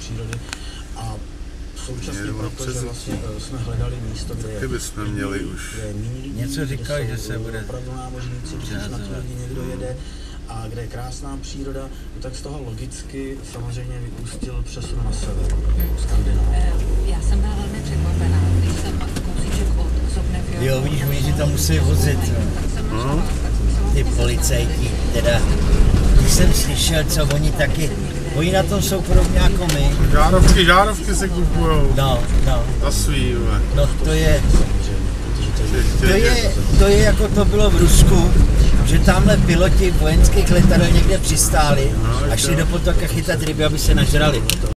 přírody a současně protože vlastně jsme hledali místo, kde je méně něco říkali, že se bude opravdu námořníci, že se na ty lidi někdo jede a kde je krásná příroda, tak z toho logicky samozřejmě vyústil přesun na sever, Skandinávie. Já jsem byla velmi překvapená, když jsem kousíček od Zobnefjordu. Jo, vidíš, oni si tam musí vozit. Ty policajti, teda, když jsem slyšel, co oni taky, oni na tom jsou podobně jako my. Žárovky se kupujou. No. Za svý, no to je jako to bylo v Rusku, že tamhle piloti vojenských letadel někde přistáli a šli do potoka chytat ryby, aby se nažrali.